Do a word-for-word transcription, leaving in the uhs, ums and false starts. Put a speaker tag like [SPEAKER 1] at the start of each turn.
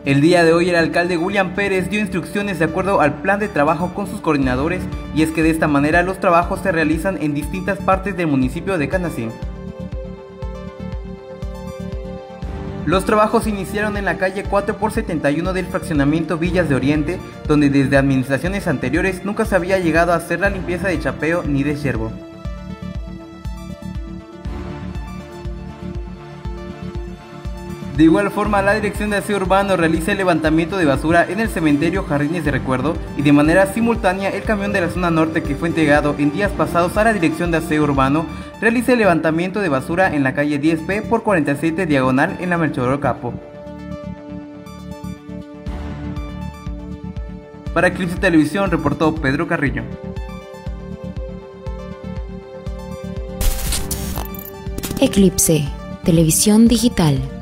[SPEAKER 1] El día de hoy el alcalde William Pérez dio instrucciones de acuerdo al plan de trabajo con sus coordinadores, y es que de esta manera los trabajos se realizan en distintas partes del municipio de Canacín. Los trabajos iniciaron en la calle cuatro por setenta y uno del fraccionamiento Villas de Oriente, donde desde administraciones anteriores nunca se había llegado a hacer la limpieza de chapeo ni de yerbo. De igual forma, la Dirección de Aseo Urbano realiza el levantamiento de basura en el cementerio Jardines de Recuerdo, y de manera simultánea el camión de la zona norte, que fue entregado en días pasados a la Dirección de Aseo Urbano, realiza el levantamiento de basura en la calle diez P por cuarenta y siete diagonal en la Melchor Ocampo. Para Eclipse Televisión reportó Pedro Carrillo.
[SPEAKER 2] Eclipse Televisión Digital.